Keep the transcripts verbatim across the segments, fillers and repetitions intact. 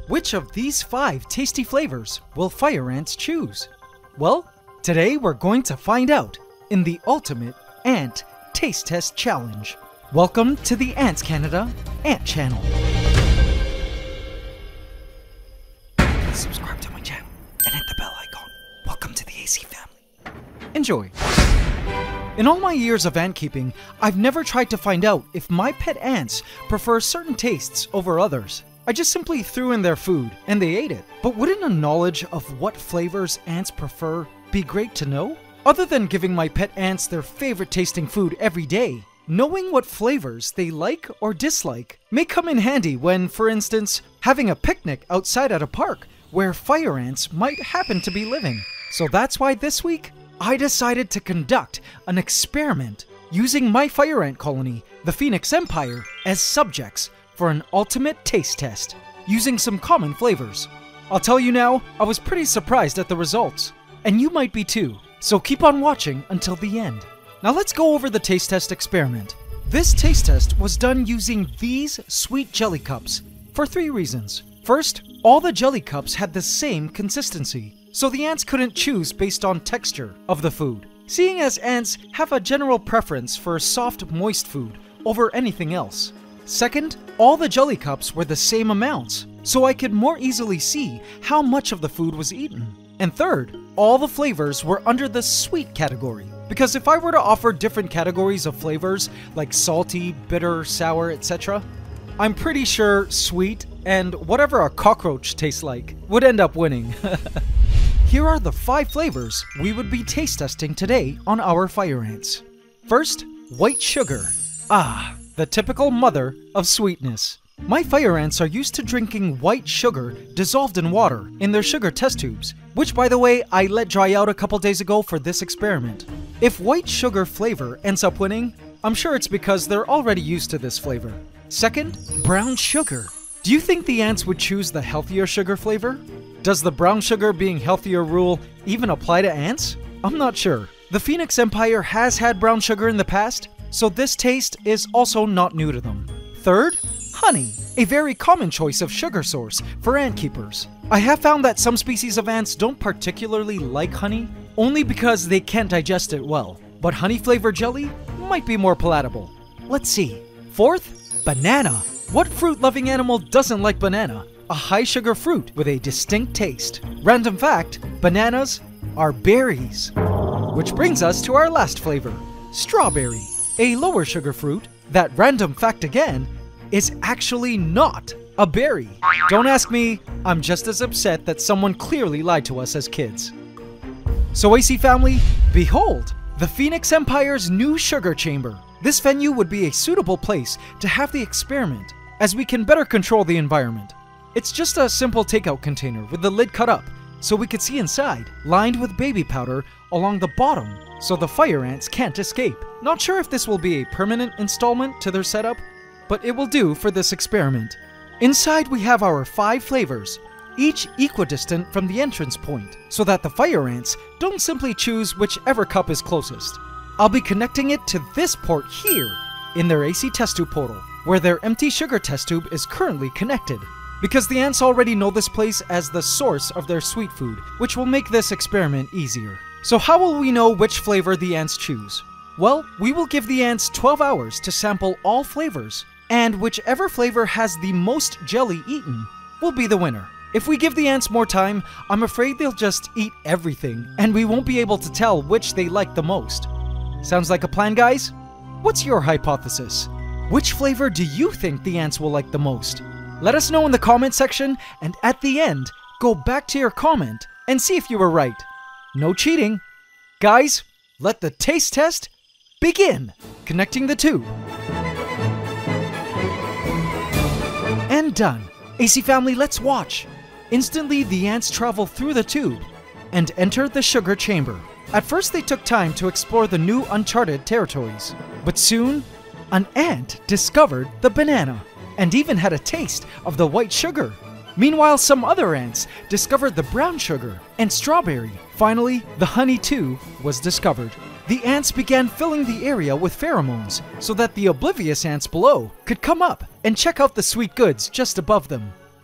Which of these five tasty flavors will fire ants choose? Well, today we're going to find out in the ultimate ant taste test challenge. Welcome to the AntsCanada Ant Channel. Please subscribe to my channel and hit the bell icon. Welcome to the A C family. Enjoy. In all my years of ant keeping, I've never tried to find out if my pet ants prefer certain tastes over others. I just simply threw in their food and they ate it. But wouldn't a knowledge of what flavors ants prefer be great to know? Other than giving my pet ants their favorite tasting food every day, knowing what flavors they like or dislike may come in handy when, for instance, having a picnic outside at a park where fire ants might happen to be living. So that's why this week, I decided to conduct an experiment using my fire ant colony, the Phoenix Empire, as subjects for an ultimate taste test, using some common flavors. I'll tell you now, I was pretty surprised at the results, and you might be too, so keep on watching until the end. Now let's go over the taste test experiment. This taste test was done using these sweet jelly cups for three reasons. First, all the jelly cups had the same consistency, so the ants couldn't choose based on texture of the food, seeing as ants have a general preference for soft, moist food over anything else. Second, all the jelly cups were the same amounts, so I could more easily see how much of the food was eaten. And third, all the flavors were under the sweet category, because if I were to offer different categories of flavors, like salty, bitter, sour, et cetera, I'm pretty sure sweet and whatever a cockroach tastes like would end up winning. Here are the five flavors we would be taste testing today on our fire ants. First, white sugar. Ah, the typical mother of sweetness. My fire ants are used to drinking white sugar dissolved in water in their sugar test tubes, which by the way, I let dry out a couple days ago for this experiment. If white sugar flavor ends up winning, I'm sure it's because they're already used to this flavor. Second, brown sugar. Do you think the ants would choose the healthier sugar flavor? Does the brown sugar being healthier rule even apply to ants? I'm not sure. The Phoenix Empire has had brown sugar in the past, so this taste is also not new to them. Third, honey, a very common choice of sugar source for ant keepers. I have found that some species of ants don't particularly like honey, only because they can't digest it well, but honey-flavored jelly might be more palatable. Let's see. Fourth, banana. What fruit-loving animal doesn't like banana? A high-sugar fruit with a distinct taste. Random fact, bananas are berries. Which brings us to our last flavor, strawberry. A lower sugar fruit that, random fact again, is actually not a berry. Don't ask me, I'm just as upset that someone clearly lied to us as kids. So A C family, behold, the Phoenix Empire's new sugar chamber. This venue would be a suitable place to have the experiment, as we can better control the environment. It's just a simple takeout container with the lid cut up, so we could see inside, lined with baby powder along the bottom, so the fire ants can't escape. Not sure if this will be a permanent installment to their setup, but it will do for this experiment. Inside we have our five flavors, each equidistant from the entrance point, so that the fire ants don't simply choose whichever cup is closest. I'll be connecting it to this port here, in their A C test tube portal, where their empty sugar test tube is currently connected, because the ants already know this place as the source of their sweet food, which will make this experiment easier. So how will we know which flavor the ants choose? Well, we will give the ants twelve hours to sample all flavors, and whichever flavor has the most jelly eaten will be the winner. If we give the ants more time, I'm afraid they'll just eat everything, and we won't be able to tell which they like the most. Sounds like a plan, guys? What's your hypothesis? Which flavor do you think the ants will like the most? Let us know in the comment section, and at the end, go back to your comment and see if you were right. No cheating. Guys, let the taste test begin. Connecting the two. And done. A C family, let's watch. Instantly, the ants travel through the tube and enter the sugar chamber. At first, they took time to explore the new uncharted territories, but soon, an ant discovered the banana and even had a taste of the white sugar. Meanwhile, some other ants discovered the brown sugar and strawberry. Finally, the honey too was discovered. The ants began filling the area with pheromones so that the oblivious ants below could come up and check out the sweet goods just above them.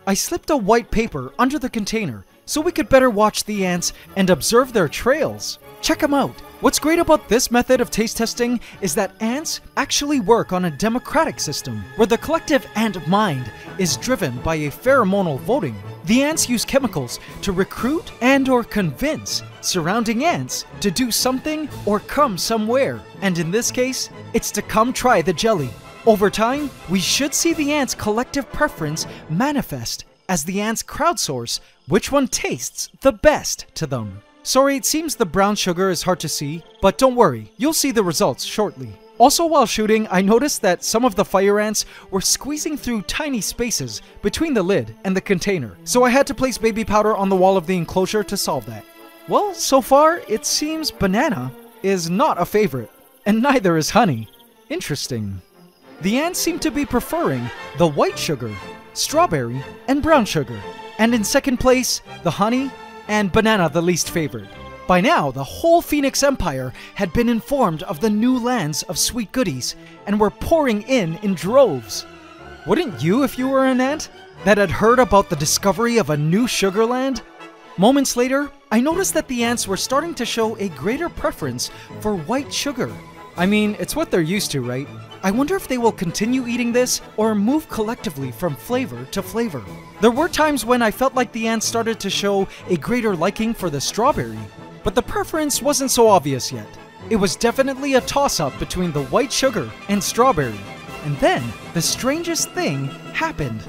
I slipped a white paper under the container so we could better watch the ants and observe their trails. Check them out. What's great about this method of taste testing is that ants actually work on a democratic system where the collective ant mind is driven by a pheromonal voting. The ants use chemicals to recruit and or convince surrounding ants to do something or come somewhere. And in this case, it's to come try the jelly. Over time, we should see the ants' collective preference manifest as the ants crowdsource which one tastes the best to them. Sorry, it seems the brown sugar is hard to see, but don't worry, you'll see the results shortly. Also, while shooting, I noticed that some of the fire ants were squeezing through tiny spaces between the lid and the container, so I had to place baby powder on the wall of the enclosure to solve that. Well, so far, it seems banana is not a favorite, and neither is honey. Interesting. The ants seem to be preferring the white sugar, strawberry, and brown sugar, and in second place, the honey and banana, the least favored. By now, the whole Phoenix Empire had been informed of the new lands of sweet goodies and were pouring in in droves. Wouldn't you if you were an ant that had heard about the discovery of a new sugar land? Moments later, I noticed that the ants were starting to show a greater preference for white sugar. I mean, it's what they're used to, right? I wonder if they will continue eating this or move collectively from flavor to flavor. There were times when I felt like the ants started to show a greater liking for the strawberry, but the preference wasn't so obvious yet. It was definitely a toss-up between the white sugar and strawberry. And then, the strangest thing happened.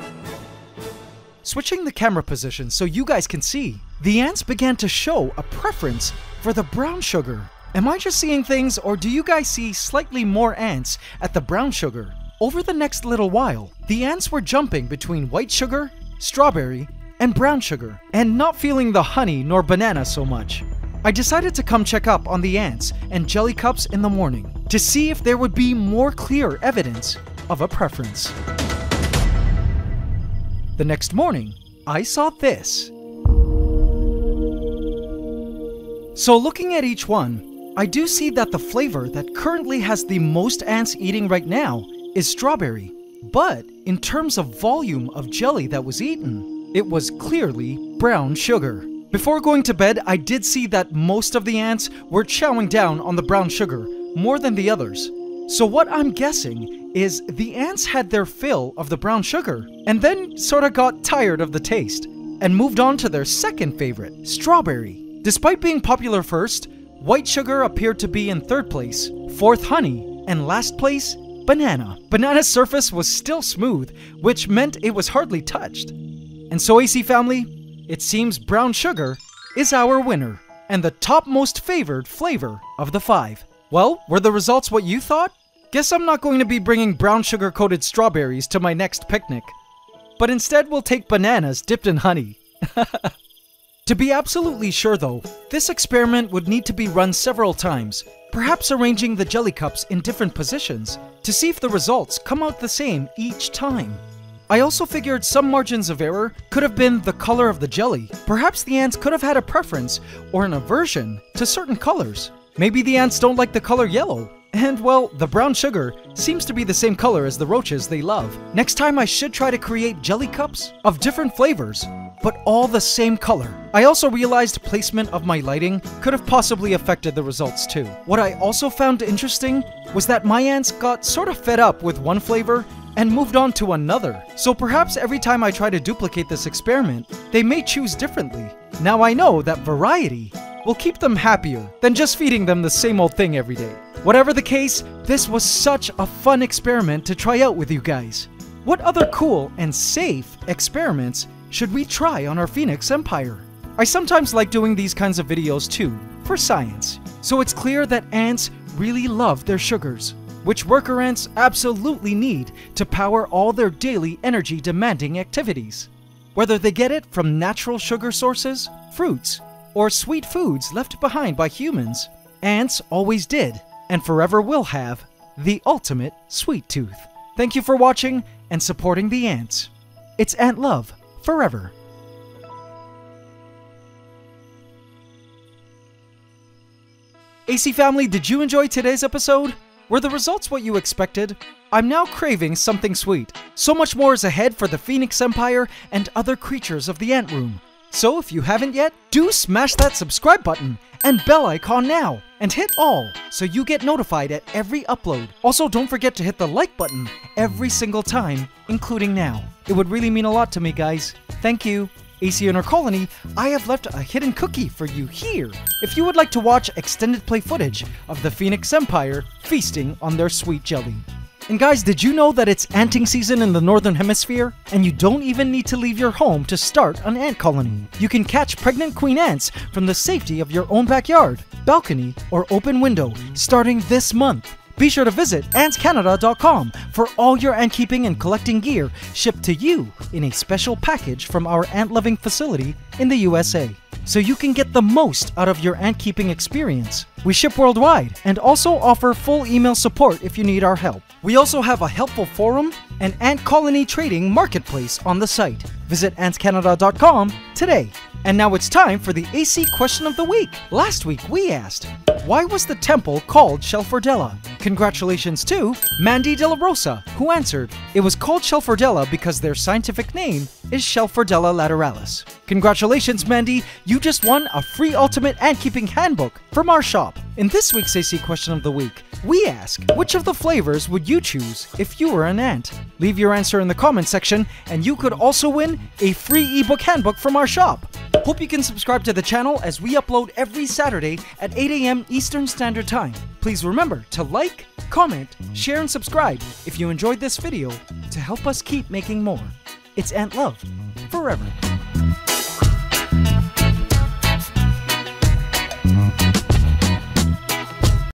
Switching the camera position so you guys can see, the ants began to show a preference for the brown sugar. Am I just seeing things, or do you guys see slightly more ants at the brown sugar? Over the next little while, the ants were jumping between white sugar, strawberry, and brown sugar, and not feeling the honey nor banana so much. I decided to come check up on the ants and jelly cups in the morning to see if there would be more clear evidence of a preference. The next morning, I saw this. So looking at each one, I do see that the flavor that currently has the most ants eating right now is strawberry. But in terms of volume of jelly that was eaten, it was clearly brown sugar. Before going to bed, I did see that most of the ants were chowing down on the brown sugar more than the others. So what I'm guessing is the ants had their fill of the brown sugar and then sorta got tired of the taste and moved on to their second favorite, strawberry. Despite being popular first, white sugar appeared to be in third place, fourth honey, and last place, banana. Banana's surface was still smooth, which meant it was hardly touched. And so A C family, it seems brown sugar is our winner and the top most favored flavor of the five. Well, were the results what you thought? Guess I'm not going to be bringing brown sugar coated strawberries to my next picnic, but instead we'll take bananas dipped in honey. To be absolutely sure though, this experiment would need to be run several times, perhaps arranging the jelly cups in different positions, to see if the results come out the same each time. I also figured some margins of error could have been the color of the jelly. Perhaps the ants could have had a preference or an aversion to certain colors. Maybe the ants don't like the color yellow, and well, the brown sugar seems to be the same color as the roaches they love. Next time I should try to create jelly cups of different flavors, but all the same color. I also realized placement of my lighting could have possibly affected the results too. What I also found interesting was that my ants got sort of fed up with one flavor and moved on to another. So perhaps every time I try to duplicate this experiment, they may choose differently. Now I know that variety will keep them happier than just feeding them the same old thing every day. Whatever the case, this was such a fun experiment to try out with you guys. What other cool and safe experiments should we try on our Phoenix Empire? I sometimes like doing these kinds of videos too, for science. So it's clear that ants really love their sugars, which worker ants absolutely need to power all their daily energy demanding activities. Whether they get it from natural sugar sources, fruits, or sweet foods left behind by humans, ants always did, and forever will have, the ultimate sweet tooth. Thank you for watching and supporting the ants. It's Ant Love forever. A C family, did you enjoy today's episode? Were the results what you expected? I'm now craving something sweet. So much more is ahead for the Phoenix Empire and other creatures of the ant room. So if you haven't yet, do smash that subscribe button and bell icon now, and hit all so you get notified at every upload. Also, don't forget to hit the like button every single time, including now. It would really mean a lot to me, guys. Thank you. A C in our colony, I have left a hidden cookie for you here if you would like to watch extended play footage of the Phoenix Empire feasting on their sweet jelly. And guys, did you know that it's anting season in the Northern Hemisphere? And you don't even need to leave your home to start an ant colony. You can catch pregnant queen ants from the safety of your own backyard, balcony, or open window starting this month. Be sure to visit ants canada dot com for all your ant keeping and collecting gear shipped to you in a special package from our ant-loving facility in the U S A, so you can get the most out of your ant keeping experience. We ship worldwide and also offer full email support if you need our help. We also have a helpful forum and ant colony trading marketplace on the site. Visit ants canada dot com today. And now it's time for the A C question of the week. Last week we asked, why was the temple called Shelfordella? Congratulations to Mandy De La Rosa, who answered, it was called Shelfordella because their scientific name is Shelfordella lateralis. Congratulations, Mandy, you just won a free ultimate ant keeping handbook from our shop. In this week's A C question of the week, we ask, which of the flavors would you choose if you were an ant? Leave your answer in the comment section, and you could also win a free ebook handbook from our shop. Hope you can subscribe to the channel as we upload every Saturday at eight A M Eastern Standard Time. Please remember to like, comment, share, and subscribe if you enjoyed this video to help us keep making more. It's Ant Love forever.